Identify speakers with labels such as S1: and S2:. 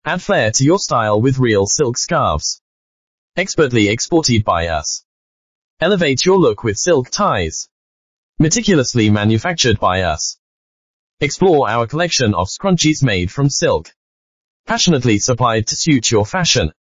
S1: Add flair to your style with real silk scarves. Expertly exported by us. Elevate your look with silk ties. Meticulously manufactured by us. Explore our collection of scrunchies made from silk. Passionately supplied to suit your fashion.